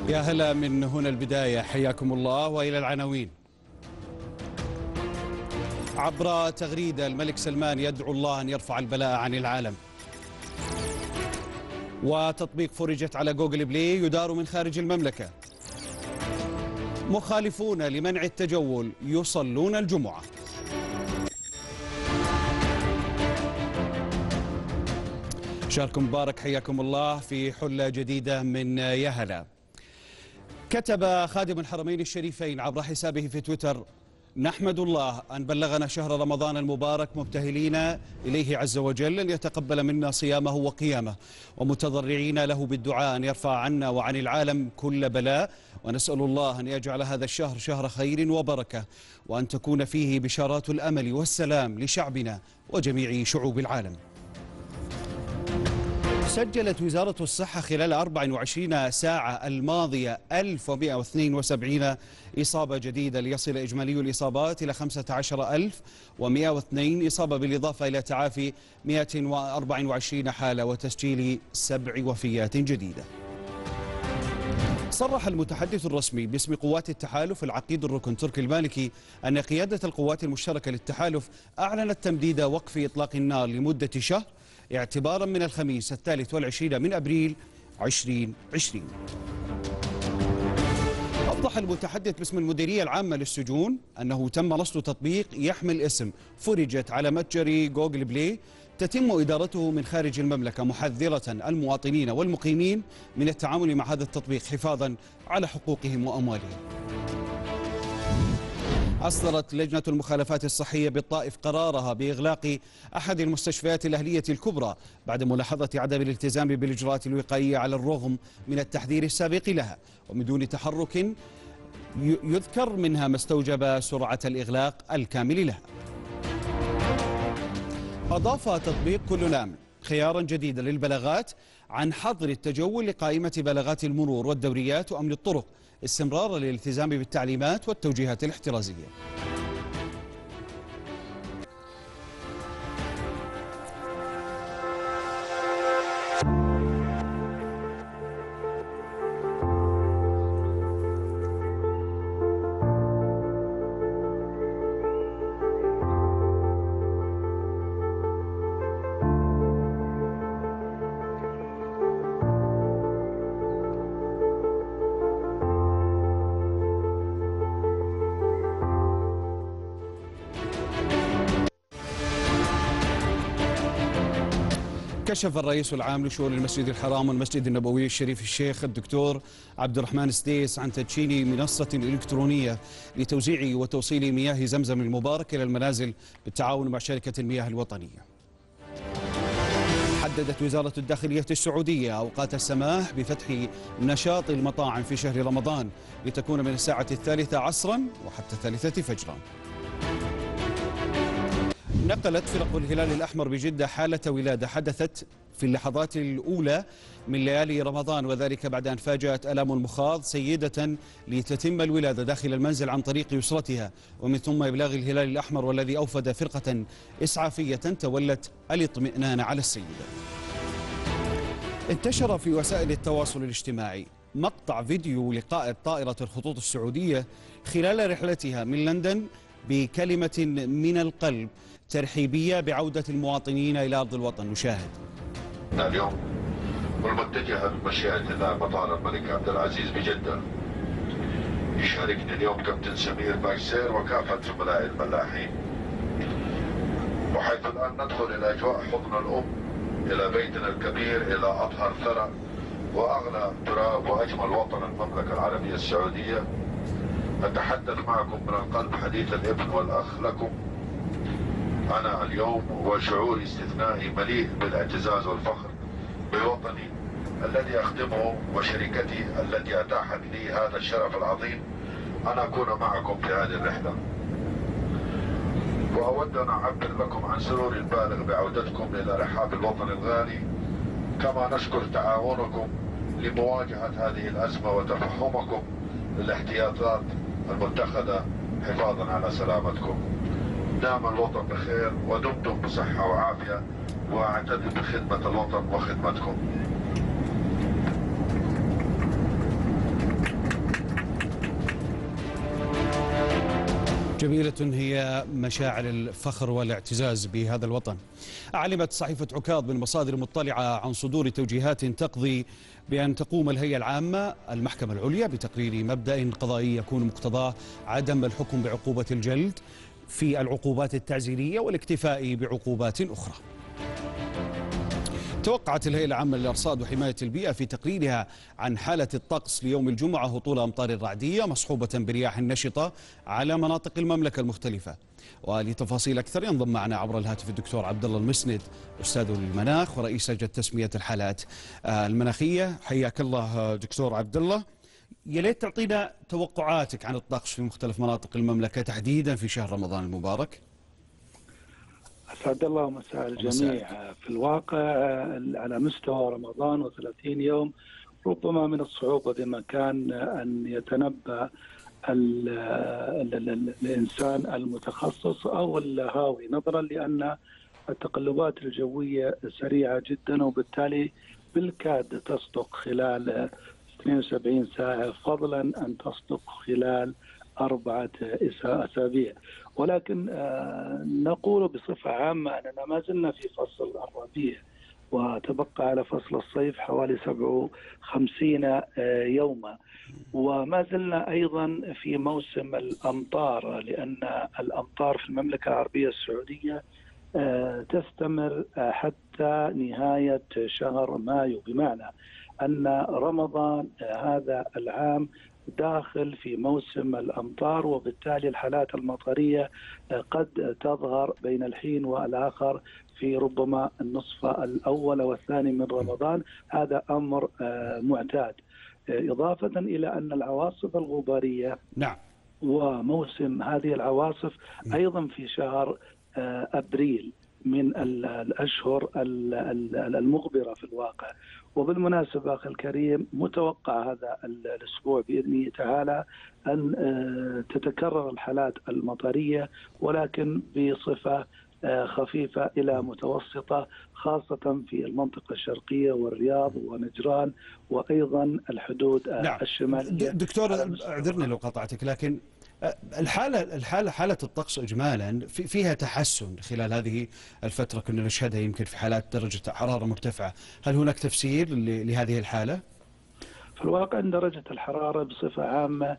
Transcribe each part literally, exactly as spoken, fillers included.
يا هلا من هنا البداية، حياكم الله وإلى العناوين. عبر تغريدة الملك سلمان يدعو الله أن يرفع البلاء عن العالم. وتطبيق فرجت على جوجل بلاي يدار من خارج المملكة. مخالفون لمنع التجول يصلون الجمعة. شهركم مبارك، حياكم الله في حلة جديدة من يا هلا. كتب خادم الحرمين الشريفين عبر حسابه في تويتر: نحمد الله أن بلغنا شهر رمضان المبارك مبتهلين إليه عز وجل أن يتقبل منا صيامه وقيامه، ومتضرعين له بالدعاء أن يرفع عنا وعن العالم كل بلاء، ونسأل الله أن يجعل هذا الشهر شهر خير وبركة، وأن تكون فيه بشارات الأمل والسلام لشعبنا وجميع شعوب العالم. سجلت وزارة الصحة خلال أربع وعشرين ساعة الماضية ألف ومئة واثنين وسبعين إصابة جديدة، ليصل إجمالي الإصابات إلى خمسة عشر ألف ومئة واثنين إصابة، بالإضافة إلى تعافي مئة وأربعة وعشرين حالة وتسجيل سبع وفيات جديدة. صرح المتحدث الرسمي باسم قوات التحالف العقيد الركن تركي المالكي أن قيادة القوات المشتركة للتحالف أعلنت تمديد وقف إطلاق النار لمدة شهر اعتبارا من الخميس الثالث والعشرين من أبريل ألفين وعشرين. أوضح المتحدث باسم المديرية العامة للسجون أنه تم رصد تطبيق يحمل اسم فرجت على متجر جوجل بلاي تتم إدارته من خارج المملكة، محذرة المواطنين والمقيمين من التعامل مع هذا التطبيق حفاظا على حقوقهم وأموالهم. أصدرت لجنة المخالفات الصحية بالطائف قرارها بإغلاق أحد المستشفيات الأهلية الكبرى بعد ملاحظة عدم الالتزام بالإجراءات الوقائية على الرغم من التحذير السابق لها، ومن دون تحرك يذكر منها ما استوجب سرعة الإغلاق الكامل لها. أضاف تطبيق كل نام خيارا جديدا للبلاغات عن حظر التجول لقائمة بلاغات المرور والدوريات وأمن الطرق، استمرارا للالتزام بالتعليمات والتوجيهات الاحترازية. كشف الرئيس العام لشؤون المسجد الحرام والمسجد النبوي الشريف الشيخ الدكتور عبد الرحمن السديس عن تدشين منصة إلكترونية لتوزيع وتوصيل مياه زمزم المبارك إلى المنازل بالتعاون مع شركة المياه الوطنية. حددت وزارة الداخلية السعودية أوقات السماح بفتح نشاط المطاعم في شهر رمضان لتكون من الساعة الثالثة عصرا وحتى الثالثة فجرا. نقلت فرق الهلال الأحمر بجدة حالة ولادة حدثت في اللحظات الأولى من ليالي رمضان، وذلك بعد أن فاجأت آلام المخاض سيدة لتتم الولادة داخل المنزل عن طريق يسرتها، ومن ثم إبلاغ الهلال الأحمر والذي أوفد فرقة إسعافية تولت الاطمئنان على السيدة. انتشر في وسائل التواصل الاجتماعي مقطع فيديو لقائد طائرة الخطوط السعودية خلال رحلتها من لندن بكلمة من القلب ترحيبية بعودة المواطنين إلى أرض الوطن. نشاهد. اليوم والمتجهة بمشيئة الله مطار الملك عبد العزيز بجدة. يشاركني اليوم كابتن سمير بايسير وكافة زملائي الملاحين، وحيث الآن ندخل إلى أجواء حضن الأم، إلى بيتنا الكبير، إلى أطهر ثرى وأغلى تراب وأجمل وطن المملكة العربية السعودية. أتحدث معكم من القلب حديث الابن والأخ لكم. أنا اليوم وشعوري استثنائي مليء بالاعتزاز والفخر بوطني الذي أخدمه وشركتي التي أتاحت لي هذا الشرف العظيم أن أكون معكم في هذه الرحلة. وأود أن أعبر لكم عن سروري البالغ بعودتكم إلى رحاب الوطن الغالي، كما نشكر تعاونكم لمواجهة هذه الأزمة وتفهمكم للاحتياطات المتخذة حفاظا على سلامتكم. دام الوطن بخير ودمتم بصحة وعافية، وأعتد بخدمة الوطن وخدمتكم. جميلة هي مشاعر الفخر والاعتزاز بهذا الوطن. أعلمت صحيفة عكاظ من مصادر مطلعة عن صدور توجيهات تقضي بأن تقوم الهيئة العامة المحكمة العليا بتقرير مبدأ قضائي يكون مقتضاه عدم الحكم بعقوبة الجلد في العقوبات التعزيرية والاكتفاء بعقوبات أخرى. توقعت الهيئة العامة للأرصاد وحماية البيئة في تقريرها عن حالة الطقس ليوم الجمعة هطول أمطار رعدية مصحوبة برياح نشطة على مناطق المملكة المختلفة. ولتفاصيل أكثر ينضم معنا عبر الهاتف الدكتور عبد الله المسند أستاذ المناخ ورئيس لجنة تسمية الحالات المناخية. حياك الله دكتور عبد الله. يا ليت تعطينا توقعاتك عن الطقس في مختلف مناطق المملكة تحديدا في شهر رمضان المبارك. أسعد الله مساء الجميع. في الواقع على مستوى رمضان وثلاثين يوم ربما من الصعوبة بمكان أن يتنبأ الإنسان المتخصص أو الهاوي، نظرا لأن التقلبات الجوية سريعة جدا وبالتالي بالكاد تصدق خلال اثنين وسبعين ساعة، فضلا أن تصدق خلال أربعة أسابيع. ولكن نقول بصفة عامة أننا ما زلنا في فصل الربيع وتبقى على فصل الصيف حوالي سبعة وخمسين يوما، وما زلنا أيضا في موسم الأمطار، لأن الأمطار في المملكة العربية السعودية تستمر حتى نهاية شهر مايو، بمعنى أن رمضان هذا العام داخل في موسم الأمطار، وبالتالي الحالات المطرية قد تظهر بين الحين والآخر في ربما النصف الأول والثاني من رمضان. هذا أمر معتاد، إضافة إلى أن العواصف الغبارية نعم وموسم هذه العواصف أيضا في شهر أبريل من الأشهر المغبرة في الواقع. وبالمناسبة أخي الكريم، متوقع هذا الأسبوع بإذن تعالى أن تتكرر الحالات المطرية، ولكن بصفة خفيفة إلى متوسطة، خاصة في المنطقة الشرقية والرياض ونجران وأيضا الحدود نعم. الشمالية. دكتور اعذرني لو قطعتك، لكن الحالة الحالة حالة الطقس إجمالا فيها تحسن خلال هذه الفترة كنا نشهدها يمكن في حالات درجة حرارة مرتفعة. هل هناك تفسير لهذه الحالة؟ في الواقع أن درجة الحرارة بصفة عامة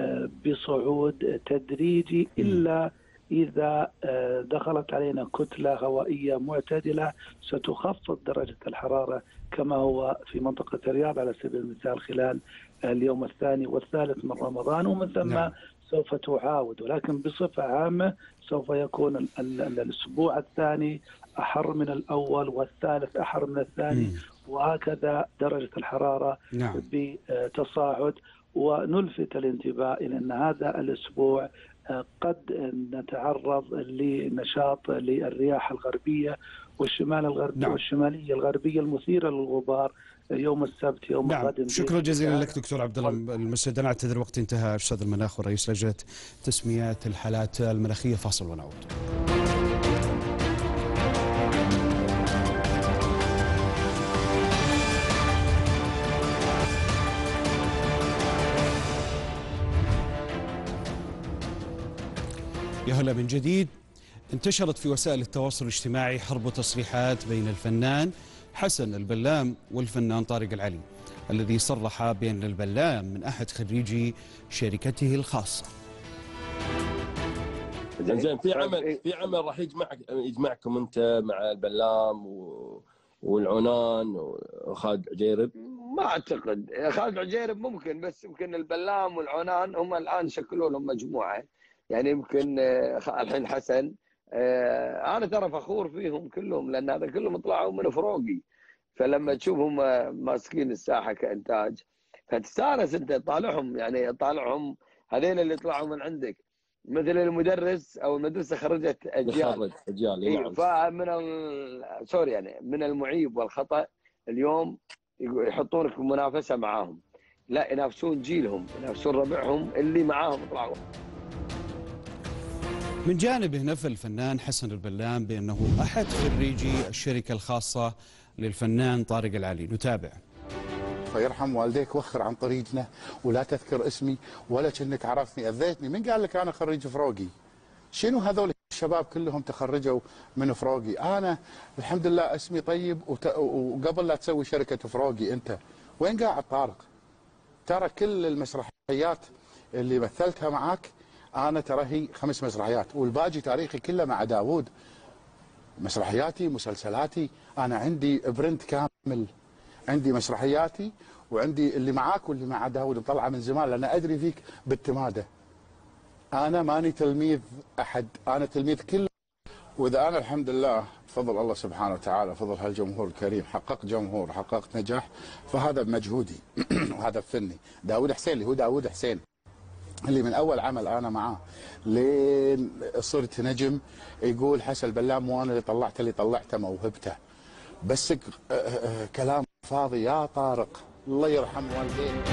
بصعود تدريجي، إلا إذا دخلت علينا كتلة هوائية معتدلة ستخفض درجة الحرارة، كما هو في منطقة الرياض على سبيل المثال خلال اليوم الثاني والثالث من رمضان، ومن ثم نعم. سوف تعاود. ولكن بصفة عامة سوف يكون ال ال الأسبوع الثاني أحر من الأول والثالث أحر من الثاني، م. وهكذا درجة الحرارة نعم. بتصاعد. ونلفت الانتباه إلى أن هذا الأسبوع قد نتعرض لنشاط للرياح الغربية والشمال الغربي نعم. والشمالية الغربية المثيرة للغبار يوم السبت يوم نعم. الغد. شكرا جزيلا لك دكتور عبد الله المسند. انا اعتذر وقت انتهى. استاذ المناخ ورئيس لجنة تسميات الحالات المناخية. فاصل ونعود. يا هلا من جديد. انتشرت في وسائل التواصل الاجتماعي حرب تصريحات بين الفنان حسن البلام والفنان طارق العلي، الذي صرح بأن البلام من أحد خريجي شركته الخاصة. زين، في عمل في عمل راح يجمعك يجمعكم انت مع البلام و... والعنان وخالد عجيرب؟ ما اعتقد خالد عجيرب ممكن، بس يمكن البلام والعنان هم الان شكلوا لهم مجموعه، يعني يمكن الحين حسن انا ترى فخور فيهم كلهم، لان هذا كلهم طلعوا من فروقي، فلما تشوفهم ماسكين الساحه كانتاج فتستانس انت تطالعهم، يعني طالعهم هذين اللي طلعوا من عندك، مثل المدرس او المدرسه خرجت اجيال اجيال إيه نعم. فمن سوري يعني من المعيب والخطا اليوم يحطونك بمنافسه معاهم، لا ينافسون جيلهم، ينافسون ربعهم اللي معاهم طلعوا. من جانبه نفى الفنان حسن البلام بأنه أحد خريجي الشركة الخاصة للفنان طارق العلي. نتابع. فيرحم والديك وخر عن طريقنا ولا تذكر اسمي ولا كأنك عرفتني، أذيتني. من قال لك أنا خريج فروقي؟ شنو هذول الشباب كلهم تخرجوا من فروقي؟ انا الحمد لله اسمي طيب، وقبل لا تسوي شركه فروقي انت وين قاعد طارق؟ ترى كل المسرحيات اللي مثلتها معاك انا ترى هي خمس مسرحيات، والباقي تاريخي كله مع داوود. مسرحياتي مسلسلاتي انا عندي برنت كامل، عندي مسرحياتي وعندي اللي معاك واللي مع داوود مطلعه من زمان، لان ادري فيك بالتماده. انا ماني تلميذ احد، انا تلميذ كل. واذا انا الحمد لله بفضل الله سبحانه وتعالى، فضل هالجمهور الكريم، حققت جمهور، حققت نجاح، فهذا بمجهودي وهذا بفني. داوود حسين اللي هو داوود حسين اللي من اول عمل انا معاه لين صرت نجم يقول حسن البلام وانا اللي طلعته اللي طلعته موهبته. بس كلام فاضي يا طارق، الله يرحم والديك.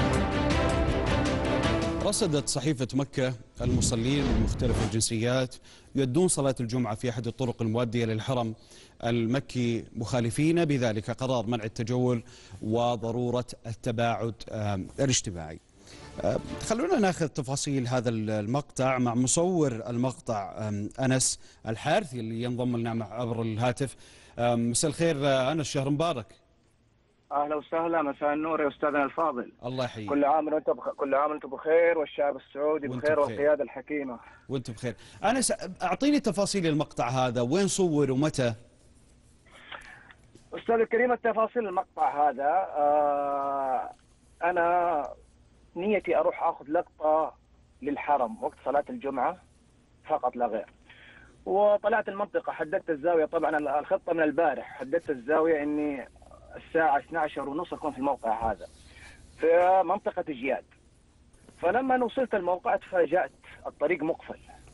رصدت صحيفة مكة المصلين من مختلف الجنسيات يؤدون صلاة الجمعة في أحد الطرق المؤدية للحرم المكي مخالفين بذلك قرار منع التجول وضرورة التباعد الاجتماعي. خلونا ناخذ تفاصيل هذا المقطع مع مصور المقطع أنس الحارثي اللي ينضم لنا عبر الهاتف. مساء الخير أنس، شهر مبارك. اهلا وسهلا، مساء النور يا استاذنا الفاضل. الله يحييك. كل عام وانت بخ... كل عام وانتم بخير، والشعب السعودي بخير، والقياده الحكيمه. وانت بخير. انس، اعطيني تفاصيل المقطع هذا، وين صور ومتى؟ استاذ الكريم، التفاصيل المقطع هذا آه انا نيتي اروح اخذ لقطه للحرم وقت صلاه الجمعه فقط لا غير. وطلعت المنطقه، حددت الزاويه، طبعا الخطه من البارح، حددت الزاويه اني الساعة اثنتي عشرة وثلاثين أكون في الموقع هذا في منطقة جياد. فلما وصلت الموقع تفاجأت الطريق مقفل.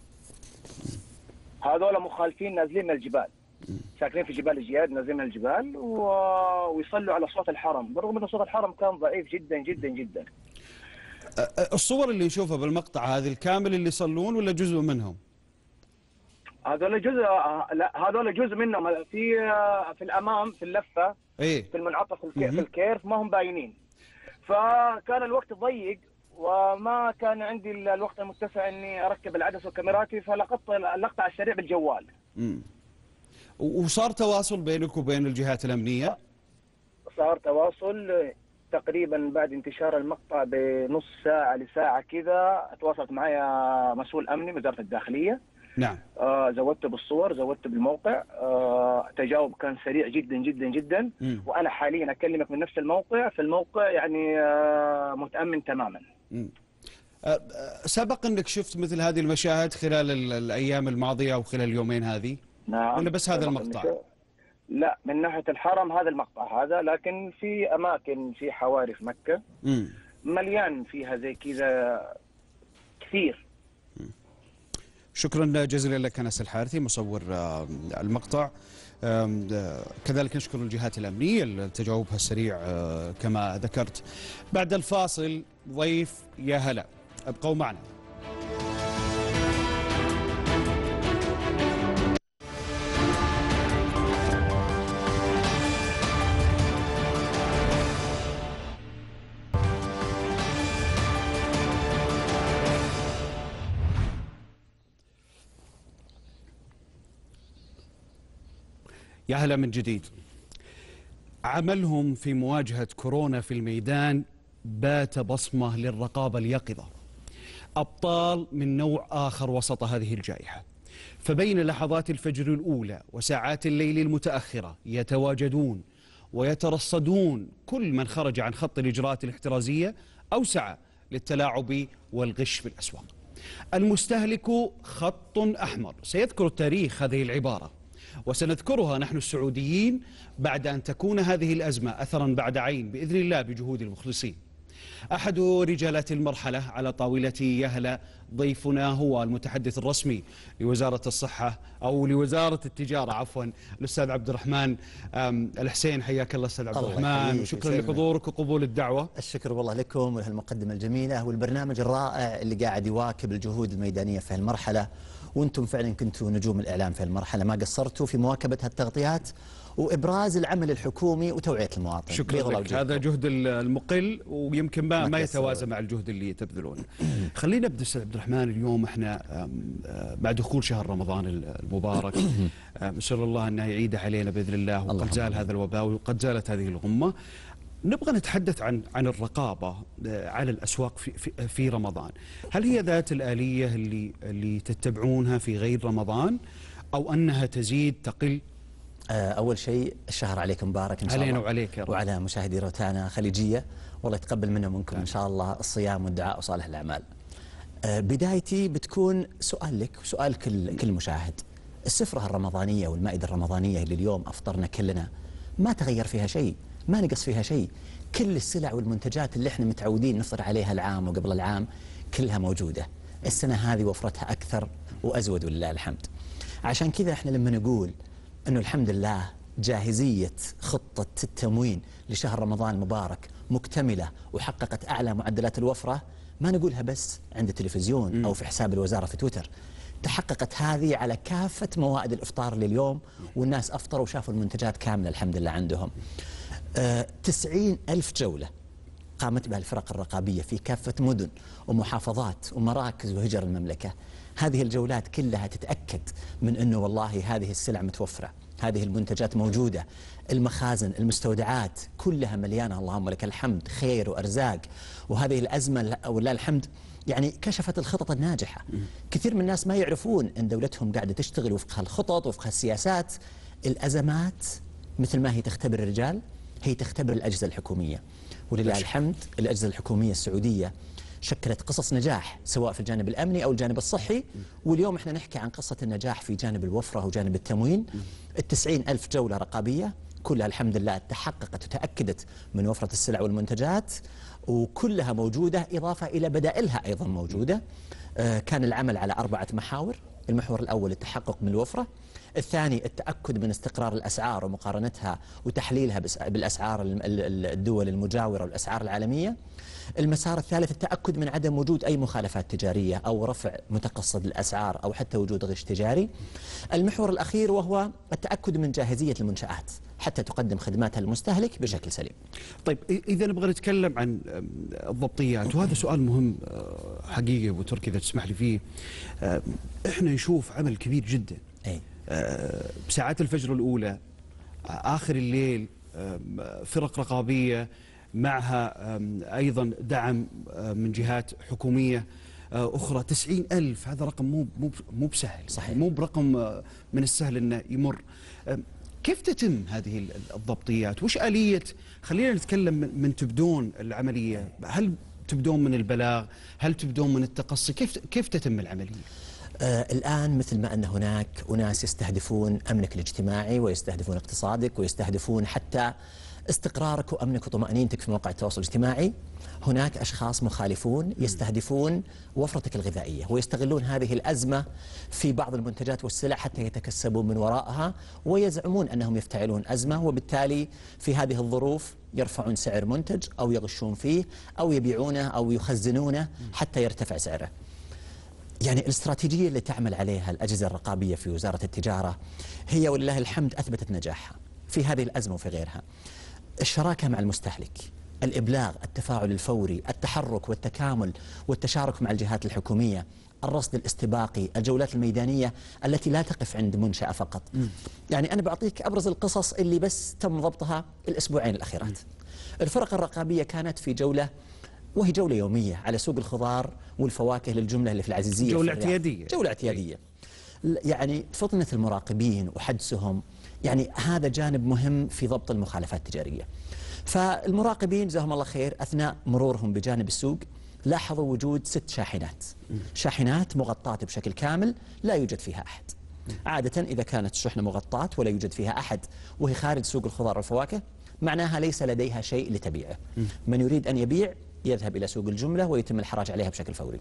هذول مخالفين نازلين من الجبال، ساكنين في جبال جياد، نازلين من الجبال و... ويصلوا على صوت الحرم، بالرغم أن صوت الحرم كان ضعيف جدا جدا جدا. الصور اللي نشوفها بالمقطع هذه الكامل اللي يصلون ولا جزء منهم؟ هذول جزء، لا هذول جزء منهم في في الامام في اللفه، ايه في المنعطف في الكيرف ما هم باينين. فكان الوقت ضيق وما كان عندي الوقت المتسع اني اركب العدسه وكاميراتي، فلقطت اللقطه على السريع بالجوال. امم وصار تواصل بينك وبين الجهات الامنيه؟ صار تواصل تقريبا بعد انتشار المقطع بنص ساعه لساعه كذا، تواصلت معي مسؤول امني من وزاره الداخليه. نعم. آه زودت بالصور، زودت بالموقع، آه تجاوب كان سريع جدا جدا جدا. م. وانا حاليا اكلمك من نفس الموقع، في الموقع يعني آه متامن تماما. م. آه سبق انك شفت مثل هذه المشاهد خلال الايام الماضيه او خلال اليومين هذه؟ نعم. ولا بس هذا المقطع؟ لا، من ناحيه الحرم هذا المقطع هذا، لكن في اماكن في حواري في مكه م. مليان فيها زي كذا كثير. شكرا جزيلا لك أنس الحارثي مصور المقطع. كذلك نشكر الجهات الأمنية لتجاوبها السريع كما ذكرت. بعد الفاصل ضيف يا هلا، ابقوا معنا. يا هلا من جديد. عملهم في مواجهة كورونا في الميدان بات بصمة للرقابة اليقظة، أبطال من نوع آخر وسط هذه الجائحة. فبين لحظات الفجر الأولى وساعات الليل المتأخرة يتواجدون ويترصدون كل من خرج عن خط الإجراءات الاحترازية أو سعى للتلاعب والغش في الأسواق. المستهلك خط أحمر، سيذكر التاريخ هذه العبارة، وسنذكرها نحن السعوديين بعد أن تكون هذه الأزمة أثرا بعد عين بإذن الله بجهود المخلصين. أحد رجالات المرحلة على طاولة يا هلا ضيفنا هو المتحدث الرسمي لوزارة الصحة أو لوزارة التجارة عفوا، الأستاذ عبد الرحمن الحسين. حياك الله أستاذ عبد الرحمن، وشكرا لحضورك وقبول الدعوة. الشكر والله لكم ولهالمقدمة الجميلة والبرنامج الرائع اللي قاعد يواكب الجهود الميدانية في هالمرحلة، وانتم فعلا كنتوا نجوم الإعلام في هالمرحلة، ما قصرتوا في مواكبة هالتغطيات وإبراز العمل الحكومي وتوعية المواطن. شكرا لك. هذا جهد المقل ويمكن ما ما يتوازى مع الجهد اللي تبذلونه. خلينا نبدأ أستاذ عبد الرحمن. اليوم احنا بعد دخول شهر رمضان المبارك، نسأل الله أنه يعيد علينا بإذن الله، وقد زال هذا الوباء وقد زالت هذه الغمة. نبغى نتحدث عن عن الرقابة على الأسواق في في, في رمضان. هل هي ذات الآلية اللي اللي تتبعونها في غير رمضان، أو أنها تزيد تقل؟ أول شيء الشهر عليكم مبارك إن شاء الله، علينا وعليك يا رب، وعلى مشاهدي روتانا خليجية، والله يتقبل منا ومنكم إن شاء الله الصيام والدعاء وصالح الأعمال. بدايتي بتكون سؤال لك وسؤال كل كل مشاهد. السفرة الرمضانية والمائدة الرمضانية اللي اليوم أفطرنا كلنا ما تغير فيها شيء، ما نقص فيها شيء. كل السلع والمنتجات اللي احنا متعودين نفطر عليها العام وقبل العام كلها موجودة. السنة هذه وفرتها أكثر وأزود ولله الحمد. عشان كذا احنا لما نقول أنه الحمد لله جاهزية خطة التموين لشهر رمضان المبارك مكتملة وحققت أعلى معدلات الوفرة، ما نقولها بس عند التلفزيون أو في حساب الوزارة في تويتر. تحققت هذه على كافة موائد الإفطار لليوم، والناس أفطروا وشافوا المنتجات كاملة الحمد لله عندهم. أه تسعين ألف جولة قامت بها الفرق الرقابية في كافة مدن ومحافظات ومراكز وهجر المملكة. هذه الجولات كلها تتأكد من أنه والله هذه السلع متوفرة، هذه المنتجات موجودة، المخازن المستودعات كلها مليانة اللهم لك الحمد خير وأرزاق. وهذه الأزمة ولله الحمد يعني كشفت الخطط الناجحة. كثير من الناس ما يعرفون أن دولتهم قاعدة تشتغل وفق هالخطط وفق هالسياسات. الأزمات مثل ما هي تختبر الرجال هي تختبر الأجهزة الحكومية، ولله الحمد الأجهزة الحكومية السعودية شكلت قصص نجاح سواء في الجانب الأمني أو الجانب الصحي. واليوم احنا نحكي عن قصة النجاح في جانب الوفرة وجانب التموين. التسعين ألف جولة رقابية كلها الحمد لله تحققت وتأكدت من وفرة السلع والمنتجات، وكلها موجودة إضافة إلى بدائلها أيضا موجودة. آه كان العمل على أربعة محاور. المحور الأول التحقق من الوفرة، الثاني التأكد من استقرار الأسعار ومقارنتها وتحليلها بالأسعار الدول المجاورة والأسعار العالمية. المسار الثالث التأكد من عدم وجود أي مخالفات تجارية أو رفع متقصد الأسعار أو حتى وجود غش تجاري. المحور الأخير وهو التأكد من جاهزية المنشآت حتى تقدم خدماتها للمستهلك بشكل سليم. طيب إذا نبغى نتكلم عن الضبطيات، وهذا سؤال مهم حقيقي أبو تركي إذا تسمح لي فيه. إحنا نشوف عمل كبير جدا أي. بساعات الفجر الأولى آخر الليل فرق رقابية معها أيضا دعم من جهات حكومية أخرى. تسعين ألف هذا رقم مو مو مو بسهل، صحيح، مو برقم من السهل أنه يمر. كيف تتم هذه الضبطيات؟ وش آلية؟ خلينا نتكلم من تبدون العملية. هل تبدون من البلاغ؟ هل تبدون من التقصي؟ كيف كيف تتم العملية؟ آه الآن مثل ما أن هناك أناس يستهدفون أمنك الاجتماعي ويستهدفون اقتصادك ويستهدفون حتى استقرارك وأمنك وطمأنينتك في مواقع التواصل الاجتماعي، هناك أشخاص مخالفون يستهدفون وفرتك الغذائية ويستغلون هذه الأزمة في بعض المنتجات والسلع حتى يتكسبوا من وراءها ويزعمون أنهم يفتعلون أزمة، وبالتالي في هذه الظروف يرفعون سعر منتج أو يغشون فيه أو يبيعونه أو يخزنونه حتى يرتفع سعره. يعني الاستراتيجية اللي تعمل عليها الأجهزة الرقابية في وزارة التجارة هي ولله الحمد أثبتت نجاحها في هذه الأزمة وفي غيرها. الشراكة مع المستهلك، الإبلاغ، التفاعل الفوري، التحرك والتكامل والتشارك مع الجهات الحكومية، الرصد الاستباقي، الجولات الميدانية التي لا تقف عند منشأة فقط. م. يعني أنا بعطيك أبرز القصص اللي بس تم ضبطها الأسبوعين الأخيرات. م. الفرق الرقابية كانت في جولة، وهي جولة يومية على سوق الخضار والفواكه للجملة اللي في العزيزية. جولة اعتيادية. جولة اعتيادية. يعني فطنة المراقبين وحدسهم، يعني هذا جانب مهم في ضبط المخالفات التجارية. فالمراقبين جزاهم الله خير أثناء مرورهم بجانب السوق لاحظوا وجود ست شاحنات، شاحنات مغطاة بشكل كامل لا يوجد فيها أحد. عادة إذا كانت الشحنة مغطاة ولا يوجد فيها أحد وهي خارج سوق الخضار والفواكه معناها ليس لديها شيء لتبيعه. من يريد أن يبيع يذهب إلى سوق الجملة ويتم الحراج عليها بشكل فوري.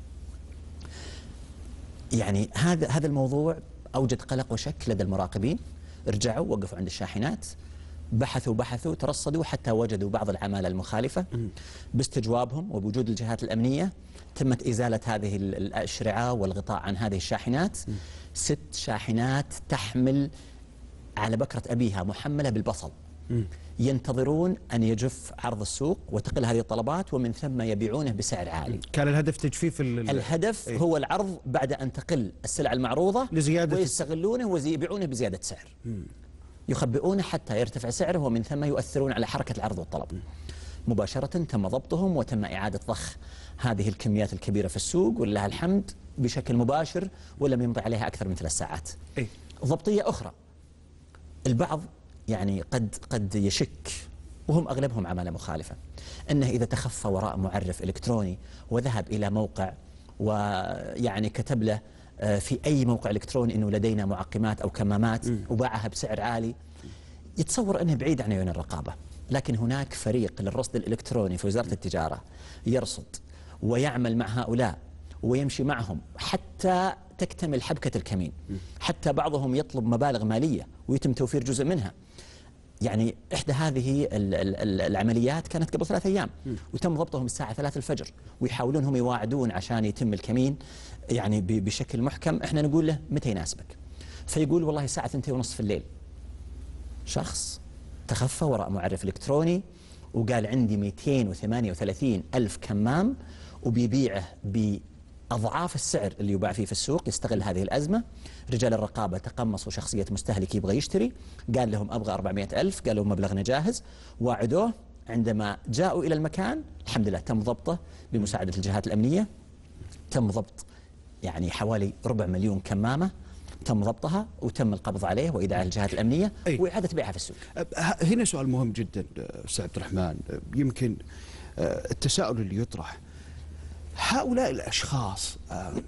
يعني هذا هذا الموضوع أوجد قلق وشك لدى المراقبين. رجعوا وقفوا عند الشاحنات، بحثوا بحثوا ترصدوا حتى وجدوا بعض العمالة المخالفة. باستجوابهم وبوجود الجهات الأمنية تمت إزالة هذه الأشرعة والغطاء عن هذه الشاحنات. ست شاحنات تحمل على بكرة أبيها محملة بالبصل، ينتظرون أن يجف عرض السوق وتقل هذه الطلبات، ومن ثم يبيعونه بسعر عالي. كان الهدف تجفيف ال الهدف إيه؟ هو العرض بعد أن تقل السلع المعروضة لزيادة، ويستغلونه ويبيعونه بزيادة سعر. مم. يخبئونه حتى يرتفع سعره، ومن ثم يؤثرون على حركة العرض والطلب. مم. مباشرة تم ضبطهم وتم إعادة ضخ هذه الكميات الكبيرة في السوق ولله الحمد بشكل مباشر، ولم يمضي عليها أكثر من ثلاث ساعات. إيه؟ ضبطية أخرى، البعض يعني قد قد يشك، وهم أغلبهم عمالة مخالفة، أنه إذا تخفى وراء معرف إلكتروني وذهب إلى موقع ويعني كتب له في أي موقع إلكتروني أنه لدينا معقمات أو كمامات وباعها بسعر عالي، يتصور أنه بعيد عن عيون الرقابة. لكن هناك فريق للرصد الإلكتروني في وزارة التجارة يرصد ويعمل مع هؤلاء ويمشي معهم حتى تكتمل حبكة الكمين، حتى بعضهم يطلب مبالغ مالية ويتم توفير جزء منها. يعني إحدى هذه العمليات كانت قبل ثلاث أيام وتم ضبطهم الساعة ثلاثة الفجر، ويحاولون هم يواعدون عشان يتم الكمين يعني بشكل محكم. إحنا نقول له متى يناسبك؟ فيقول والله الساعة اثنتين ونصف في الليل. شخص تخفى وراء معرف إلكتروني وقال عندي مئتين وثمانية وثلاثين ألف كمام وبيبيعه بأضعاف السعر اللي يباع فيه في السوق، يستغل هذه الأزمة. رجال الرقابة تقمصوا شخصية مستهلك يبغى يشتري، قال لهم أبغى أربعمئة ألف، قالوا مبلغنا جاهز، واعدوه. عندما جاءوا إلى المكان الحمد لله تم ضبطه بمساعدة الجهات الأمنية، تم ضبط يعني حوالي ربع مليون كمامة، تم ضبطها وتم القبض عليه وإيداع الجهات الأمنية أي. وإعادة بيعها في السوق. هنا سؤال مهم جدا أستاذ عبد الرحمن، يمكن التساؤل اللي يطرح، هؤلاء الأشخاص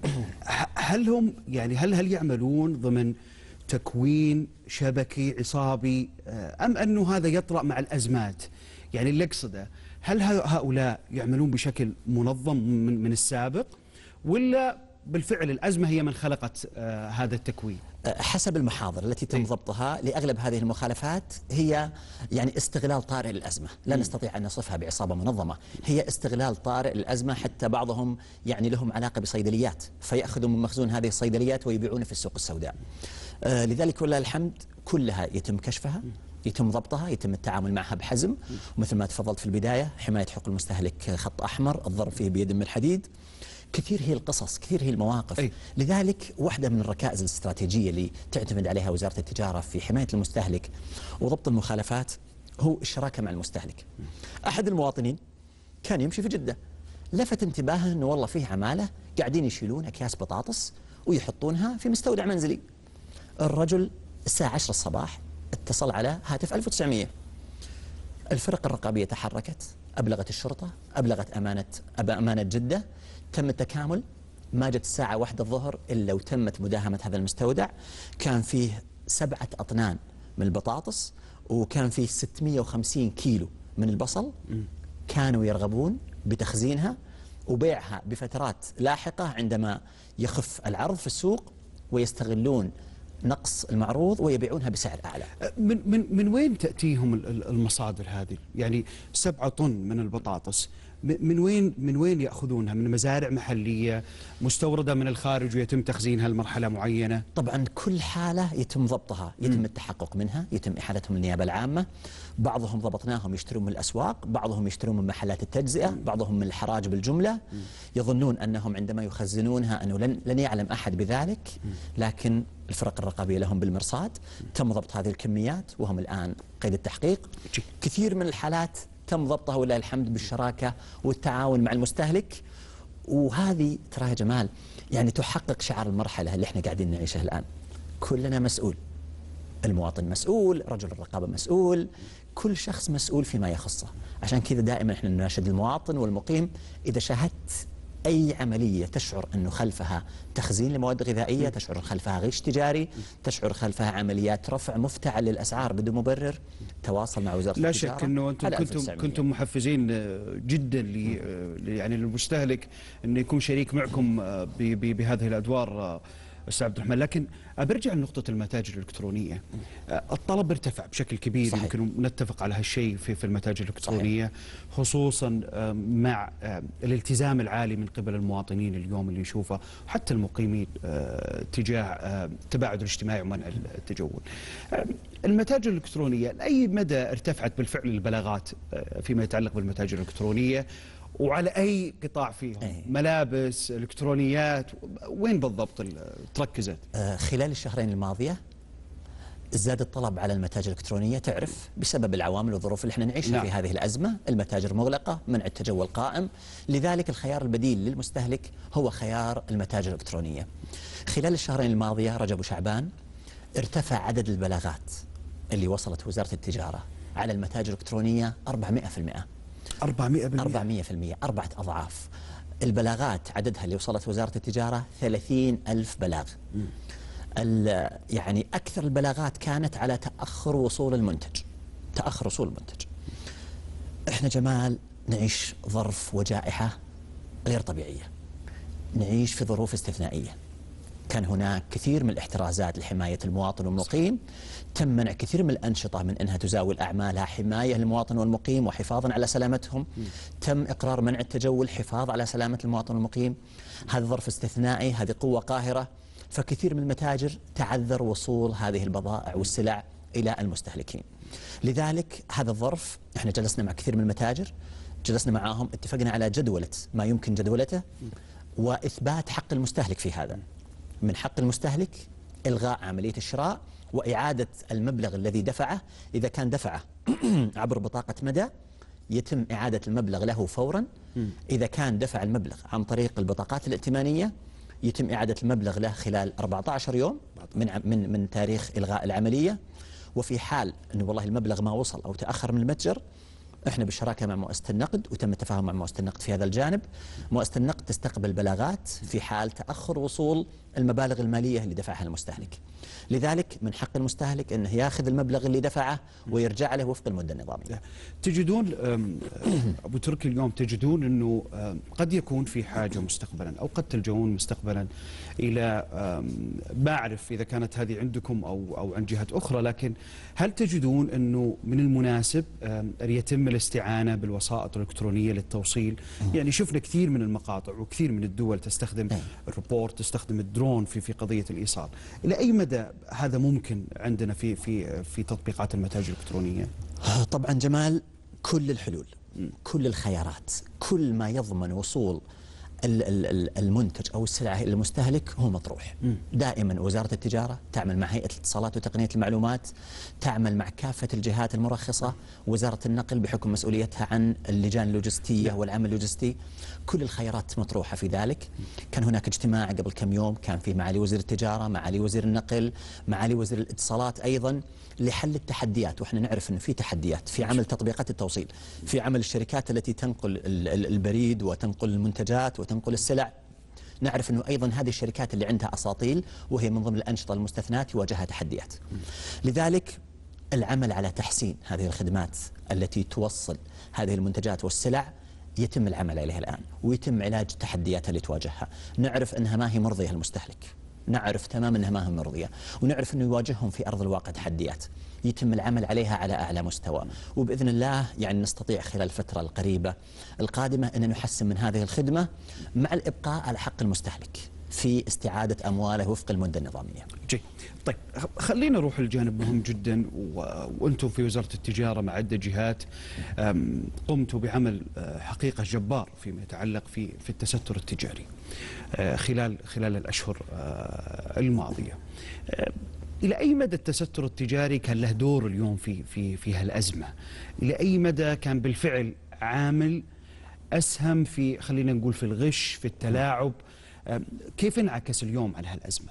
هل هم يعني هل هل يعملون ضمن تكوين شبكي عصابي أم أنه هذا يطرأ مع الأزمات؟ يعني اللي أقصده، هل هؤلاء يعملون بشكل منظم من, من السابق، ولا بالفعل الأزمة هي من خلقت آه هذا التكوين؟ حسب المحاضر التي تم ضبطها لأغلب هذه المخالفات هي يعني استغلال طارئ للأزمة، لا م. نستطيع أن نصفها بعصابة منظمة، هي استغلال طارئ للأزمة. حتى بعضهم يعني لهم علاقة بصيدليات فيأخذوا من مخزون هذه الصيدليات ويبيعونه في السوق السوداء. آه لذلك ولله الحمد كلها يتم كشفها، يتم ضبطها، يتم التعامل معها بحزم، ومثل ما تفضلت في البداية حماية حقوق المستهلك خط أحمر، الضرب فيه بيد من الحديد. كثير هي القصص، كثير هي المواقف. أي. لذلك واحدة من الركائز الاستراتيجية اللي تعتمد عليها وزارة التجارة في حماية المستهلك وضبط المخالفات هو الشراكة مع المستهلك. أحد المواطنين كان يمشي في جدة، لفت انتباهه أنه والله فيه عمالة قاعدين يشيلون أكياس بطاطس ويحطونها في مستودع منزلي. الرجل الساعة عشرة الصباح اتصل على هاتف ألف وتسعمئة، الفرق الرقابية تحركت، أبلغت الشرطة، أبلغت أمانة أمانة جدة، تم التكامل. ما جت الساعة واحدة الظهر إلا وتمت مداهمة هذا المستودع. كان فيه سبعة أطنان من البطاطس، وكان فيه ستمئة وخمسين كيلو من البصل. كانوا يرغبون بتخزينها وبيعها بفترات لاحقة عندما يخف العرض في السوق، ويستغلون نقص المعروض ويبيعونها بسعر أعلى. من من من وين تأتيهم المصادر هذه؟ يعني سبعة طن من البطاطس من وين من وين يأخذونها؟ من مزارع محلية مستوردة من الخارج ويتم تخزينها لمرحلة معينة؟ طبعا كل حالة يتم ضبطها، يتم م. التحقق منها، يتم إحالتهم للنيابة العامة. بعضهم ضبطناهم يشترون من الأسواق، بعضهم يشترون من محلات التجزئة، بعضهم من الحراج بالجملة. م. يظنون أنهم عندما يخزنونها أنه لن, لن يعلم أحد بذلك، لكن الفرق الرقابية لهم بالمرصاد. تم ضبط هذه الكميات وهم الآن قيد التحقيق. كثير من الحالات تم ضبطها ولله الحمد بالشراكة والتعاون مع المستهلك. وهذه ترى يا جمال يعني تحقق شعار المرحلة اللي احنا قاعدين نعيشها الآن. كلنا مسؤول، المواطن مسؤول، رجل الرقابة مسؤول، كل شخص مسؤول فيما يخصه. عشان كذا دائما احنا نناشد المواطن والمقيم، إذا شاهدت أي عملية تشعر أنه خلفها تخزين لمواد غذائية، تشعر خلفها غش تجاري، تشعر خلفها عمليات رفع مفتعل للأسعار بدون مبرر، تواصل مع وزارة لا التجارة. لا شك أنه أنتم كنتم, كنتم محفزين جدا ل يعني للمستهلك أنه يكون شريك معكم بهذه الأدوار أستاذ عبد الرحمن، لكن برجع لنقطة المتاجر الإلكترونية. الطلب ارتفع بشكل كبير، صحيح. يمكن نتفق على هالشيء في في المتاجر الإلكترونية، صحيح. خصوصا مع الالتزام العالي من قبل المواطنين اليوم اللي نشوفه، وحتى المقيمين تجاه التباعد الاجتماعي ومنع التجول. المتاجر الإلكترونية لأي مدى ارتفعت بالفعل البلاغات فيما يتعلق بالمتاجر الإلكترونية، وعلى أي قطاع فيهم؟ أي. ملابس، إلكترونيات، وين بالضبط تركزت؟ آه خلال الشهرين الماضية زاد الطلب على المتاجر الإلكترونية، تعرف بسبب العوامل والظروف اللي احنا نعيشها، نعم. في هذه الأزمة المتاجر مغلقة، منع التجول قائم، لذلك الخيار البديل للمستهلك هو خيار المتاجر الإلكترونية. خلال الشهرين الماضية رجب وشعبان ارتفع عدد البلاغات اللي وصلت وزارة التجارة على المتاجر الإلكترونية أربعمائة بالمئة. أربعمائة بالمئة أربعمائة بالمئة، أربعة أضعاف. البلاغات عددها اللي وصلت وزارة التجارة ثلاثين ألف بلاغ. يعني أكثر البلاغات كانت على تأخر وصول المنتج، تأخر وصول المنتج. إحنا جمال نعيش ظرف وجائحة غير طبيعية، نعيش في ظروف استثنائية. كان هناك كثير من الاحترازات لحماية المواطن والمقيم، تم منع كثير من الأنشطة من أنها تزاول أعمالها حماية للمواطن والمقيم وحفاظا على سلامتهم، تم إقرار منع التجول حفاظ على سلامة المواطن والمقيم. هذا ظرف استثنائي، هذه قوة قاهرة، فكثير من المتاجر تعذر وصول هذه البضائع والسلع إلى المستهلكين. لذلك هذا الظرف احنا جلسنا مع كثير من المتاجر، جلسنا معاهم، اتفقنا على جدولة ما يمكن جدولته وإثبات حق المستهلك في هذا. من حق المستهلك إلغاء عملية الشراء وإعادة المبلغ الذي دفعه، إذا كان دفعه عبر بطاقة مدى يتم إعادة المبلغ له فورا، إذا كان دفع المبلغ عن طريق البطاقات الائتمانية يتم إعادة المبلغ له خلال أربعة عشر يوم من من من تاريخ إلغاء العملية. وفي حال أنه والله المبلغ ما وصل أو تأخر من المتجر، احنا بالشراكه مع مؤسسه النقد، وتم التفاهم مع مؤسسه النقد في هذا الجانب. مؤسسه النقد تستقبل بلاغات في حال تاخر وصول المبالغ الماليه اللي دفعها المستهلك. لذلك من حق المستهلك انه ياخذ المبلغ اللي دفعه ويرجع له وفق المده النظاميه. تجدون ابو تركي اليوم تجدون انه قد يكون في حاجه مستقبلا، او قد تلجؤون مستقبلا الى، ما اعرف اذا كانت هذه عندكم او او عند جهات اخرى، لكن هل تجدون انه من المناسب ان يتم الاستعانه بالوسائط الالكترونيه للتوصيل؟ يعني شفنا كثير من المقاطع وكثير من الدول تستخدم الروبورت، تستخدم الدرون في في قضيه الايصال. الى اي مدى هذا ممكن عندنا في في في تطبيقات المتاجر الالكترونيه؟ طبعا جمال، كل الحلول، كل الخيارات، كل ما يضمن وصول المنتج أو السلعة إلى المستهلك هو مطروح. دائما وزارة التجارة تعمل مع هيئة الاتصالات وتقنية المعلومات، تعمل مع كافة الجهات المرخصة، وزارة النقل بحكم مسؤوليتها عن اللجان اللوجستية والعمل اللوجستي، كل الخيارات مطروحة في ذلك. كان هناك اجتماع قبل كم يوم كان فيه معالي وزير التجارة، معالي وزير النقل، معالي وزير الاتصالات أيضا، لحل التحديات. وإحنا نعرف أنه في تحديات في عمل تطبيقات التوصيل، في عمل الشركات التي تنقل البريد وتنقل المنتجات وتنقل السلع. نعرف أنه أيضا هذه الشركات اللي عندها أساطيل وهي من ضمن الأنشطة المستثنات يواجهها تحديات. لذلك العمل على تحسين هذه الخدمات التي توصل هذه المنتجات والسلع يتم العمل عليها الآن، ويتم علاج التحديات اللي تواجهها. نعرف أنها ما هي مرضية للمستهلك، نعرف تماما أنها ما هي مرضية، ونعرف أنه يواجههم في أرض الواقع تحديات يتم العمل عليها على أعلى مستوى. وبإذن الله يعني نستطيع خلال الفترة القريبة القادمة أن نحسن من هذه الخدمة مع الإبقاء على حق المستهلك في استعادة أمواله وفق المدة النظامية. جي. طيب خلينا نروح لجانب مهم جدا، وأنتم في وزارة التجارة مع عدة جهات قمتوا بعمل حقيقة جبار فيما يتعلق في في التستر التجاري خلال خلال الأشهر الماضية. إلى أي مدى التستر التجاري كان له دور اليوم في في في هالأزمة؟ إلى أي مدى كان بالفعل عامل أسهم في، خلينا نقول، في الغش، في التلاعب؟ كيف انعكس اليوم على هالأزمة؟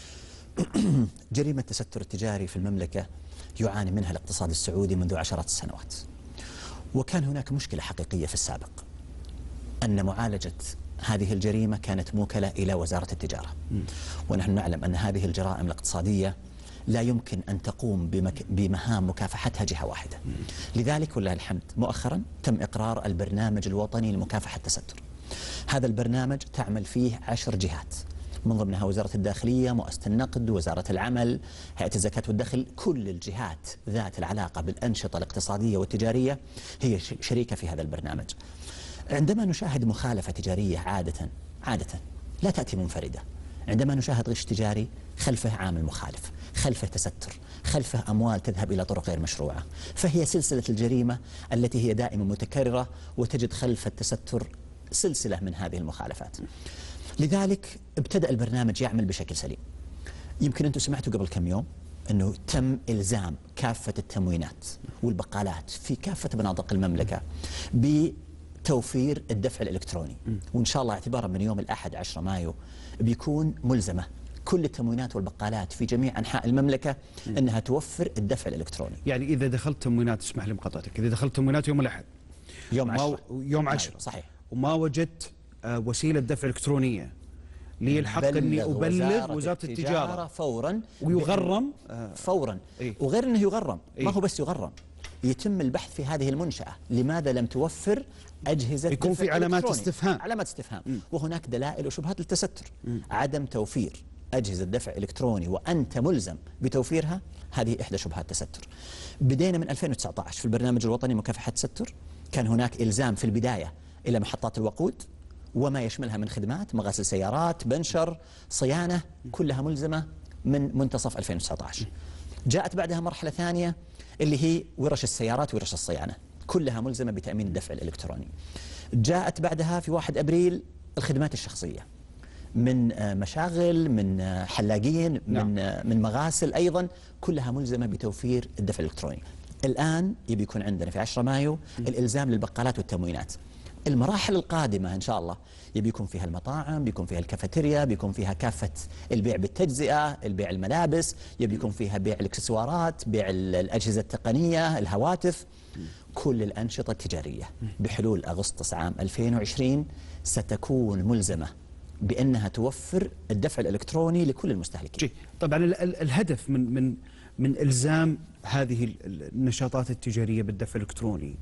جريمة التستر التجاري في المملكة يعاني منها الاقتصاد السعودي منذ عشرات السنوات، وكان هناك مشكلة حقيقية في السابق أن معالجة هذه الجريمة كانت موكلة إلى وزارة التجارة. ونحن نعلم أن هذه الجرائم الاقتصادية لا يمكن أن تقوم بمهام مكافحتها جهة واحدة. لذلك ولله الحمد مؤخرا تم إقرار البرنامج الوطني لمكافحة التستر. هذا البرنامج تعمل فيه عشر جهات من ضمنها وزارة الداخلية، مؤسسة النقد، وزارة العمل، هيئة الزكاة والدخل. كل الجهات ذات العلاقة بالأنشطة الاقتصادية والتجارية هي شريكة في هذا البرنامج. عندما نشاهد مخالفة تجارية عادة عادة لا تأتي منفردة. عندما نشاهد غش تجاري خلفه عامل مخالف، خلفه تستر، خلفه أموال تذهب إلى طرق غير مشروعة، فهي سلسلة الجريمة التي هي دائما متكررة، وتجد خلف التستر سلسلة من هذه المخالفات. لذلك ابتدأ البرنامج يعمل بشكل سليم. يمكن أنتم سمعتوا قبل كم يوم أنه تم إلزام كافة التموينات والبقالات في كافة مناطق المملكة بتوفير الدفع الإلكتروني، وإن شاء الله اعتبارا من يوم الأحد عشرة مايو بيكون ملزمة كل التموينات والبقالات في جميع أنحاء المملكة أنها توفر الدفع الإلكتروني. يعني إذا دخلت تموينات، اسمح لي مقاطعتك، إذا دخلت تموينات يوم الأحد يوم عشرة يوم عشرة صحيح، وما وجدت وسيلة دفع إلكترونية، لي الحق أني أبلغ وزارة التجارة فورا ويغرم فورا. إيه؟ وغير أنه يغرم، إيه؟ ما هو بس يغرم، يتم البحث في هذه المنشأة لماذا لم توفر أجهزة يكون في علامات إلكتروني. استفهام علامات استفهام م. وهناك دلائل وشبهات للتستر. م. عدم توفير أجهزة دفع إلكتروني وأنت ملزم بتوفيرها، هذه إحدى شبهات التستر. بدينا من ألفين وتسعة عشر في البرنامج الوطني مكافحة التستر، كان هناك إلزام في البداية إلى محطات الوقود وما يشملها من خدمات، مغاسل سيارات، بنشر، صيانة، كلها ملزمة من منتصف ألفين وتسعة عشر. جاءت بعدها مرحلة ثانية اللي هي ورش السيارات وورش الصيانة، كلها ملزمة بتأمين الدفع الإلكتروني. جاءت بعدها في واحد أبريل الخدمات الشخصية، من مشاغل، من حلاقين، نعم. من من مغاسل أيضا، كلها ملزمة بتوفير الدفع الإلكتروني. الآن يبي يكون عندنا في عشرة مايو م. الإلزام للبقالات والتموينات. المراحل القادمة إن شاء الله يبي يكون فيها المطاعم، بيكون فيها الكافيتيريا، بيكون فيها كافة البيع بالتجزئة، البيع الملابس، يبي يكون فيها بيع الإكسسوارات، بيع الأجهزة التقنية، الهواتف، كل الأنشطة التجارية بحلول أغسطس عام ألفين وعشرين ستكون ملزمة بأنها توفر الدفع الإلكتروني لكل المستهلكين. طبعا الهدف من من من إلزام هذه النشاطات التجارية بالدفع الإلكتروني،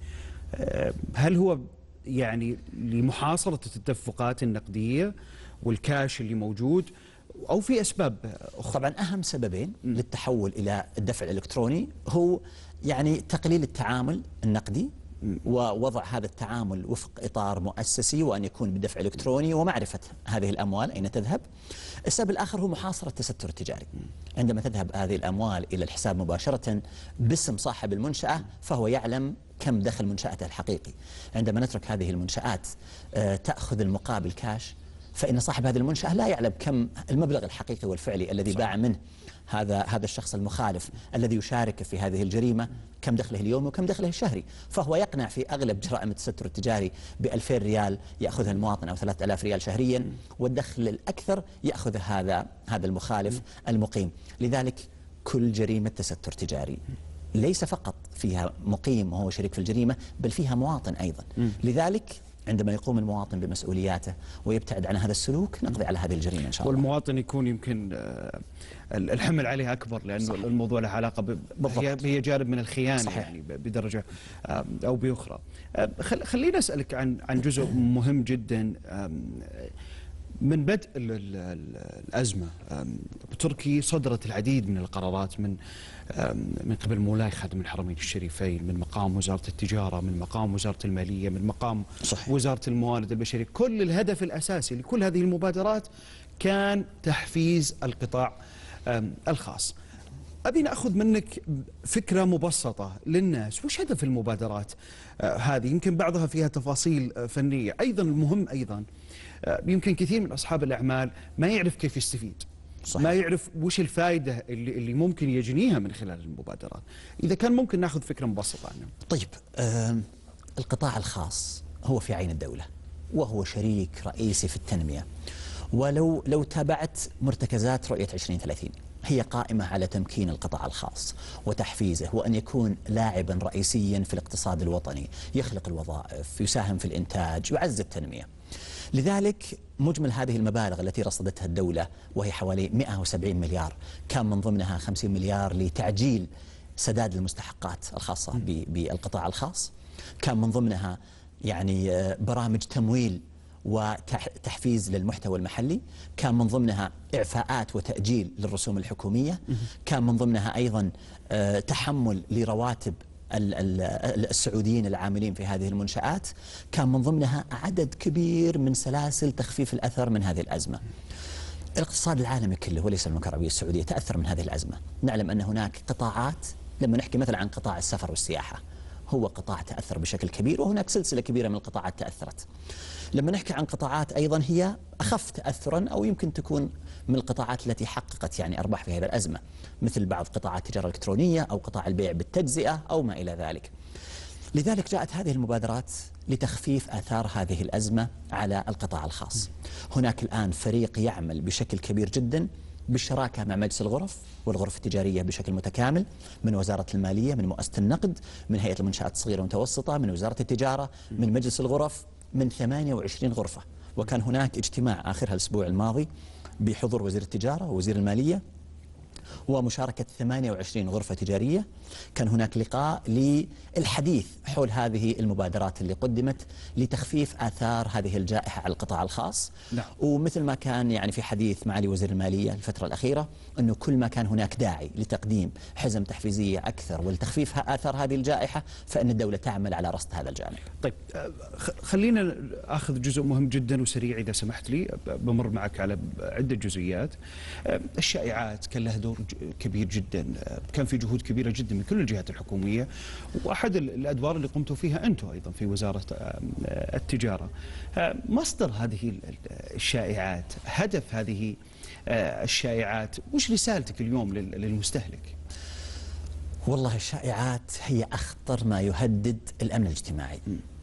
هل هو يعني لمحاصرة التدفقات النقدية والكاش اللي موجود، أو في أسباب أخرى؟ طبعا أهم سببين م. للتحول إلى الدفع الإلكتروني هو يعني تقليل التعامل النقدي م. ووضع هذا التعامل وفق إطار مؤسسي، وأن يكون بالدفع الإلكتروني ومعرفة هذه الأموال أين تذهب. السبب الآخر هو محاصرة التستر التجاري. م. عندما تذهب هذه الأموال إلى الحساب مباشرة باسم صاحب المنشأة فهو يعلم كم دخل منشأته الحقيقي. عندما نترك هذه المنشآت تأخذ المقابل كاش، فإن صاحب هذه المنشأة لا يعلم كم المبلغ الحقيقي والفعلي الذي باع منه هذا هذا الشخص المخالف الذي يشارك في هذه الجريمة، كم دخله اليومي وكم دخله الشهري. فهو يقنع في أغلب جرائم التستر التجاري بألفين ريال يأخذها المواطن أو ثلاثة آلاف ريال شهريا، والدخل الأكثر يأخذ هذا هذا المخالف المقيم. لذلك كل جريمة تستر تجاري ليس فقط فيها مقيم وهو شريك في الجريمة، بل فيها مواطن أيضا. م. لذلك عندما يقوم المواطن بمسؤولياته ويبتعد عن هذا السلوك نقضي على هذه الجريمة إن شاء الله. والمواطن يكون يمكن الحمل عليه أكبر، لأنه صحيح. الموضوع له علاقة ب... هي... هي جانب من الخيانة صحيح. يعني بدرجة أو بأخرى. خلينا أسألك عن عن جزء مهم جدا. من بدء الأزمة بتركي صدرت العديد من القرارات من من قبل مولاي خادم الحرمين الشريفين، من مقام وزارة التجارة، من مقام وزارة المالية، من مقام صحيح. وزارة الموارد البشرية. كل الهدف الأساسي لكل هذه المبادرات كان تحفيز القطاع الخاص. أبي نأخذ منك فكرة مبسطة للناس، وش هدف المبادرات هذه؟ يمكن بعضها فيها تفاصيل فنية. أيضا المهم أيضا يمكن كثير من أصحاب الأعمال ما يعرف كيف يستفيد صحيح. ما يعرف وش الفائدة اللي, اللي ممكن يجنيها من خلال المبادرات. إذا كان ممكن نأخذ فكرة مبسطة عنه. طيب، آه القطاع الخاص هو في عين الدولة وهو شريك رئيسي في التنمية، ولو لو تابعت مرتكزات رؤية عشرين ثلاثين هي قائمة على تمكين القطاع الخاص وتحفيزه، وأن يكون لاعبا رئيسيا في الاقتصاد الوطني، يخلق الوظائف، يساهم في الإنتاج، يعزز التنمية. لذلك مجمل هذه المبالغ التي رصدتها الدولة وهي حوالي مئة وسبعين مليار، كان من ضمنها خمسين مليار لتعجيل سداد المستحقات الخاصة بالقطاع الخاص، كان من ضمنها يعني برامج تمويل وتحفيز للمحتوى المحلي، كان من ضمنها إعفاءات وتأجيل للرسوم الحكومية، كان من ضمنها أيضا تحمل لرواتب السعوديين العاملين في هذه المنشآت، كان من ضمنها عدد كبير من سلاسل تخفيف الأثر من هذه الأزمة. الاقتصاد العالمي كله وليس المملكة العربية السعودية تأثر من هذه الأزمة. نعلم أن هناك قطاعات، لما نحكي مثلا عن قطاع السفر والسياحة هو قطاع تأثر بشكل كبير، وهناك سلسلة كبيرة من القطاعات تأثرت. لما نحكي عن قطاعات أيضا هي أخف تأثرا أو يمكن تكون من القطاعات التي حققت يعني أرباح في هذه الأزمة، مثل بعض قطاعات التجارة الإلكترونية أو قطاع البيع بالتجزئة أو ما إلى ذلك. لذلك جاءت هذه المبادرات لتخفيف آثار هذه الأزمة على القطاع الخاص. هناك الآن فريق يعمل بشكل كبير جدا بالشراكة مع مجلس الغرف والغرف التجارية بشكل متكامل، من وزارة المالية، من مؤسسة النقد، من هيئة المنشآت الصغيرة والمتوسطة، من وزارة التجارة، من مجلس الغرف، من ثمانية وعشرين غرفة. وكان هناك اجتماع آخرها الأسبوع الماضي بحضور وزير التجارة ووزير المالية ومشاركة ثمانية وعشرين غرفة تجارية. كان هناك لقاء للحديث حول هذه المبادرات اللي قدمت لتخفيف آثار هذه الجائحة على القطاع الخاص. نعم. ومثل ما كان يعني في حديث معالي وزير المالية الفترة الأخيرة أنه كل ما كان هناك داعي لتقديم حزم تحفيزية أكثر ولتخفيف آثار هذه الجائحة فإن الدولة تعمل على رصد هذا الجانب. طيب خلينا أخذ جزء مهم جدا وسريع إذا سمحت لي، بمر معك على عدة جزئيات. الشائعات كان لها دور كبير جدا، كان في جهود كبيرة جدا من كل الجهات الحكومية، وأحد الأدوار اللي قمتوا فيها أنتم أيضا في وزارة التجارة. مصدر هذه الشائعات، هدف هذه الشائعات، وش رسالتك اليوم للمستهلك؟ والله الشائعات هي أخطر ما يهدد الأمن الاجتماعي،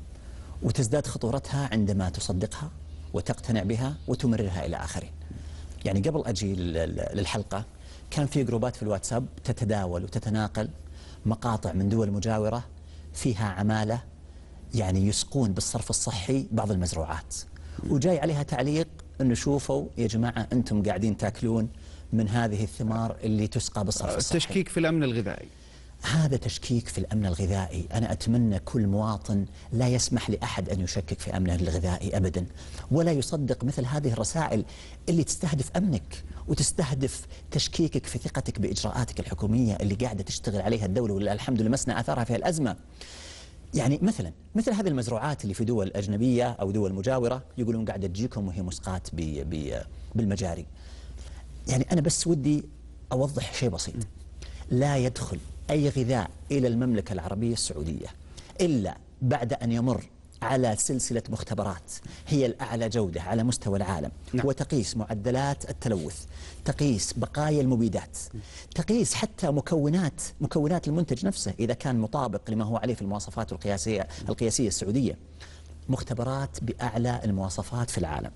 وتزداد خطورتها عندما تصدقها وتقتنع بها وتمررها إلى آخرين. يعني قبل أجي للحلقة كان في جروبات في الواتساب تتداول وتتناقل مقاطع من دول مجاورة فيها عمالة يعني يسقون بالصرف الصحي بعض المزروعات، وجاي عليها تعليق أنه شوفوا يا جماعة أنتم قاعدين تاكلون من هذه الثمار اللي تسقى بالصرف الصحي. التشكيك في الأمن الغذائي، هذا تشكيك في الأمن الغذائي. أنا أتمنى كل مواطن لا يسمح لأحد أن يشكك في أمنه الغذائي أبدا، ولا يصدق مثل هذه الرسائل اللي تستهدف أمنك وتستهدف تشكيكك في ثقتك بإجراءاتك الحكومية اللي قاعدة تشتغل عليها الدولة ولله الحمد لمسنا آثارها في الأزمة. يعني مثلا مثل هذه المزروعات اللي في دول أجنبية أو دول مجاورة يقولون قاعدة تجيكم وهي مسقاة بالمجاري. يعني أنا بس ودي أوضح شيء بسيط، لا يدخل أي غذاء إلى المملكة العربية السعودية إلا بعد أن يمر على سلسلة مختبرات هي الأعلى جودة على مستوى العالم. نعم. وتقيس معدلات التلوث، تقيس بقايا المبيدات، تقيس حتى مكونات مكونات المنتج نفسه إذا كان مطابق لما هو عليه في المواصفات القياسية القياسية السعودية. مختبرات بأعلى المواصفات في العالم.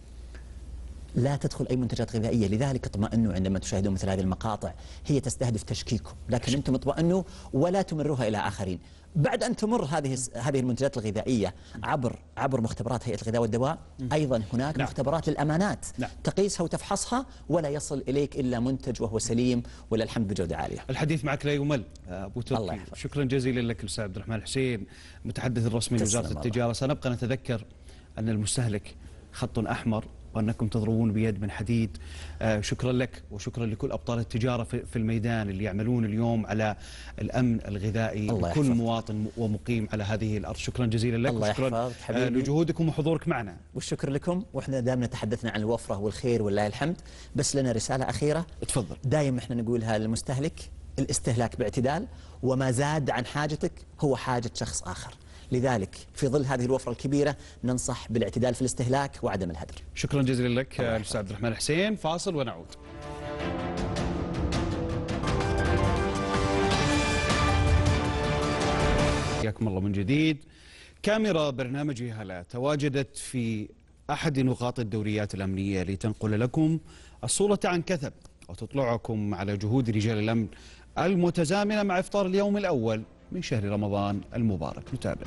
لا تدخل أي منتجات غذائية. لذلك اطمئنوا عندما تشاهدون مثل هذه المقاطع، هي تستهدف تشكيككم، لكن أنتم اطمئنوا ولا تمروها إلى آخرين. بعد أن تمر هذه هذه المنتجات الغذائية عبر عبر مختبرات هيئة الغذاء والدواء، أيضا هناك نعم. مختبرات للأمانات نعم. تقيسها وتفحصها ولا يصل إليك إلا منتج وهو سليم ولا الحمد بجودة عالية. الحديث معك لا يمل أبو تركي. شكرا جزيلا لك الأستاذ عبد الرحمن الحسين، متحدث الرسمي لوزارة التجارة. سنبقى نتذكر أن المستهلك خط أحمر وأنكم تضربون بيد من حديد. آه شكرا لك وشكرا لكل أبطال التجارة في, في الميدان اللي يعملون اليوم على الأمن الغذائي لكل مواطن ومقيم على هذه الأرض. شكرا جزيلا لك وشكرا آه لجهودكم وحضورك معنا. والشكر لكم. وإحنا دائما تحدثنا عن الوفرة والخير والله الحمد، بس لنا رسالة أخيرة. تفضل. دائما إحنا نقولها للمستهلك: الاستهلاك باعتدال، وما زاد عن حاجتك هو حاجة شخص آخر. لذلك في ظل هذه الوفرة الكبيرة ننصح بالاعتدال في الاستهلاك وعدم الهدر. شكرا جزيلا لك الأستاذ عبد الرحمن الحسين. فاصل ونعود. حياكم الله من جديد. كاميرا برنامج هلا تواجدت في أحد نقاط الدوريات الأمنية لتنقل لكم الصورة عن كثب وتطلعكم على جهود رجال الأمن المتزامنة مع إفطار اليوم الأول من شهر رمضان المبارك. نتابع.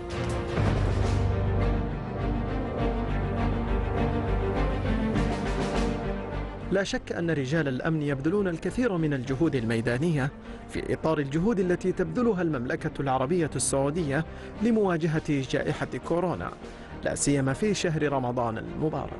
لا شك أن رجال الأمن يبذلون الكثير من الجهود الميدانية في إطار الجهود التي تبذلها المملكة العربية السعودية لمواجهة جائحة كورونا، لا سيما في شهر رمضان المبارك.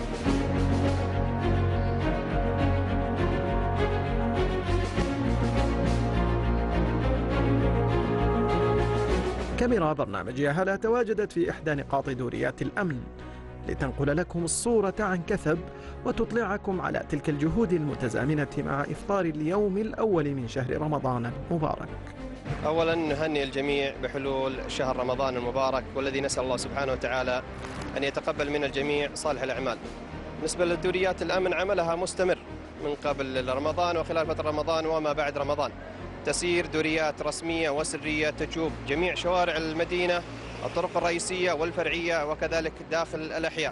كاميرا برنامج يا هلا تواجدت في إحدى نقاط دوريات الأمن لتنقل لكم الصورة عن كثب وتطلعكم على تلك الجهود المتزامنة مع إفطار اليوم الأول من شهر رمضان المبارك. أولا نهنئ الجميع بحلول شهر رمضان المبارك، والذي نسأل الله سبحانه وتعالى أن يتقبل من الجميع صالح الأعمال. بالنسبة لدوريات الأمن عملها مستمر من قبل رمضان وخلال فترة رمضان وما بعد رمضان. تسير دوريات رسمية وسرية تجوب جميع شوارع المدينة، الطرق الرئيسية والفرعية وكذلك داخل الأحياء.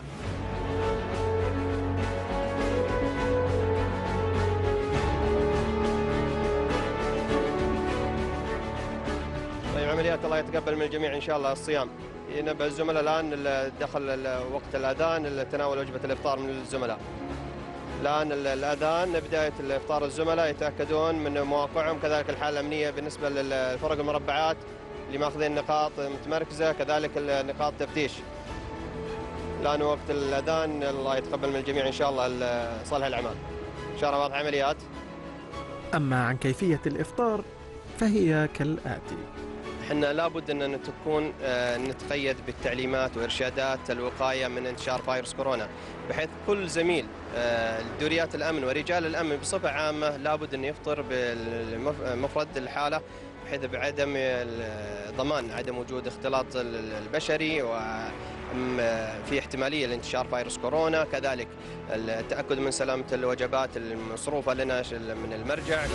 طيب عمليات الله يتقبل من الجميع إن شاء الله. الصيام ينبه الزملاء الآن دخل وقت الأذان تناول وجبة الإفطار من الزملاء. الآن الأذان بداية الإفطار، الزملاء يتأكدون من مواقعهم، كذلك الحالة الأمنية بالنسبة للفرق المربعات اللي ماخذين نقاط متمركزة، كذلك نقاط تفتيش. الآن وقت الأذان، الله يتقبل من الجميع إن شاء الله صالح الأعمال. إن شاء الله واضح عمليات. أما عن كيفية الإفطار فهي كالآتي. احنا لابد ان تكون نتقيد بالتعليمات وارشادات الوقايه من انتشار فيروس كورونا، بحيث كل زميل دوريات الامن ورجال الامن بصفه عامه لابد ان يفطر بمفرد الحاله، بحيث بعدم ضمان عدم وجود اختلاط البشري وفي احتماليه لانتشار فيروس كورونا، كذلك التاكد من سلامه الوجبات المصروفه لنا من المرجع.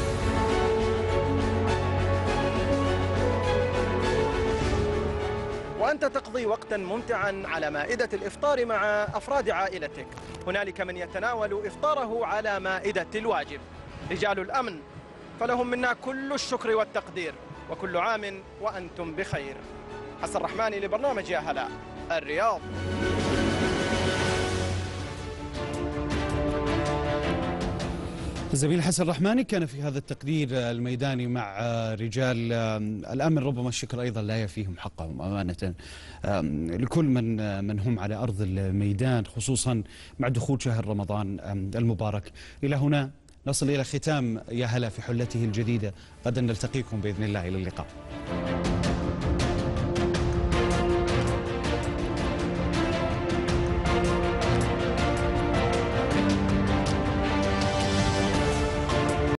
وأنت تقضي وقتا ممتعا على مائدة الإفطار مع أفراد عائلتك. هنالك من يتناول إفطاره على مائدة الواجب. رجال الأمن فلهم منا كل الشكر والتقدير، وكل عام وأنتم بخير. حسن الرحماني لبرنامج يا هلا، الرياض. الزميل حسن الرحماني كان في هذا التقرير الميداني مع رجال الأمن، ربما الشكر أيضا لا يفيهم حقهم أمانة لكل من من هم على أرض الميدان، خصوصا مع دخول شهر رمضان المبارك. إلى هنا نصل إلى ختام يا هلا في حلته الجديدة، غدا نلتقيكم بإذن الله، إلى اللقاء.